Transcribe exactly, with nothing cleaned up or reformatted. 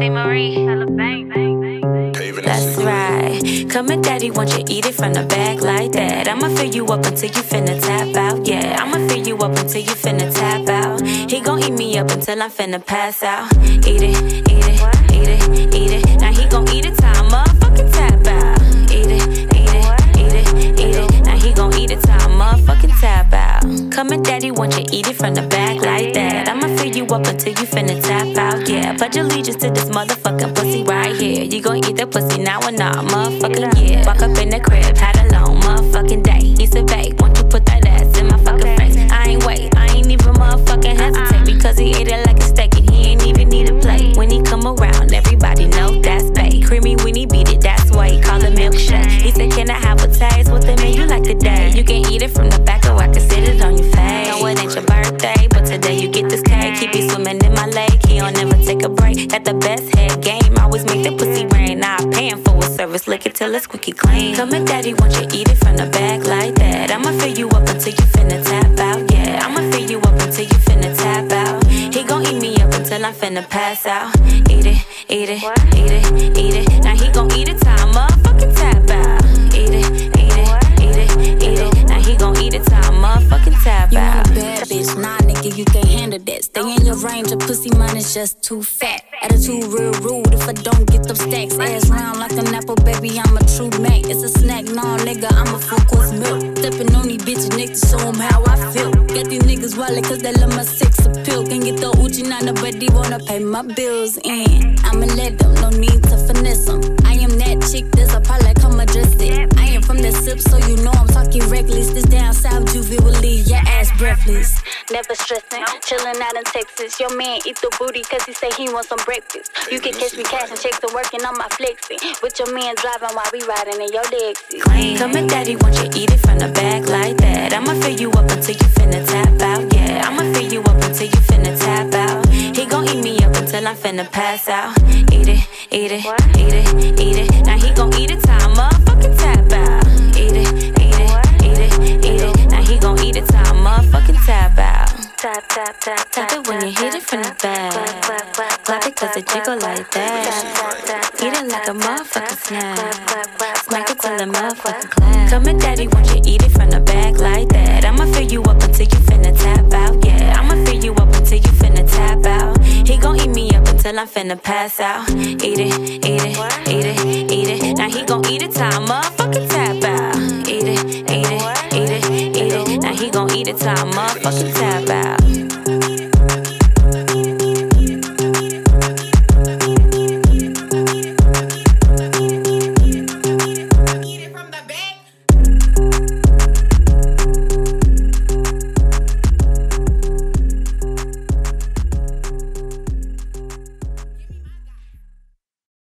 Say Marie, That's right. Come and daddy, want you eat it from the back like that. I'ma fill you up until you finna tap out. Yeah, I'ma fill you up until you finna tap out. He gon' eat me up until I'm finna pass out. Eat it, eat it, eat it, eat it. Now he gon' eat it till I motherfucking tap out. Eat it, eat it, eat it, eat it. Now he gon' eat it till I motherfucking tap out. Come and daddy, want you eat it from the back like that. I'ma fill you up until you finna tap out. Yeah, pledge allegiance to this motherfucking pussy right here. You gon' eat the pussy now or not, motherfucking yeah. Walk up in the crib, had a long motherfucking day. He said, babe, won't you put that ass in my fucking face? I ain't wait, I ain't even motherfucking hesitate, because he ate it like a steak and he ain't even need a plate. When he come around, everybody know that's bae. Creamy when he beat it, that's why he call it milkshake. He said, can I have a taste? What the man you like today? You can eat it from the back or I can sit it on your face. No, it ain't your birthday, but today you get this cake. Keep you swimming in my lake, he don't never take a break. Got the best head game, always make the pussy rain. Now I'm paying for a service, lick it till it's squeaky clean. Come and daddy, want you eat it from the back like that. I'ma fill you up until you finna tap out. Yeah, I'ma fill you up until you finna tap out. He gon' eat me up until I'm finna pass out. Eat it, eat it, eat it, eat it. Now he gon' eat it till I motherfucking tap out. Eat it, eat it, eat it, eat it. Now he gon' eat it till I motherfucking tap out. You want a bad bitch, nah nigga, you can't handle that. Stay in your range, your pussy mine is just too fat. Attitude real rude if I don't get them stacks. Ass round like an apple, baby, I'm a true Mac. It's a snack, nah nigga, I'm a full course meal. Stepping on these bitches, niggas, show them how I feel. Got these niggas wallet cause they love my sex appeal. Can't get the Uchi nana, but they wanna pay my bills in. I'ma let them, no need to finesse them. I am that chick, there's a probably come address it. I am from that sip, so you know I'm talking reckless. This down south juvie will leave your ass breathless. Never stressing, chillin' out in Texas. Your man eat the booty cause he say he wants some breakfast. You can catch me cashing checks and working on my flexing. With your man driving while we riding in your Lexus. Clean. Come and daddy, want you eat it from the back like that. I'ma fill you up until you finna tap out. Yeah, I'ma fill you up until you finna tap out. He gon' eat me up until I'm finna pass out. Eat it, eat it, eat it, eat it. Now he gon' eat it till I motherfucking tap out. Eat it, eat it, eat it, eat it. Now he gon' eat it till I motherfucking tap out. tap, tap, tap, Tap it when you hit it from the back. Clap it cause it jiggle like that. Eat it like a motherfucking snack. Smack it till the motherfucking clap. Come and daddy, want you eat it from the back like that. I'ma fill you up until you finna tap out. Yeah, I'ma fill you up until you finna tap out. He gon' eat me up until I'm finna pass out. Eat it, eat it, eat it, eat it. Now he gon' eat it till I motherfucking tap out. Eat it, eat it, eat it, eat it. Now he gon' eat it till I motherfucking tap out.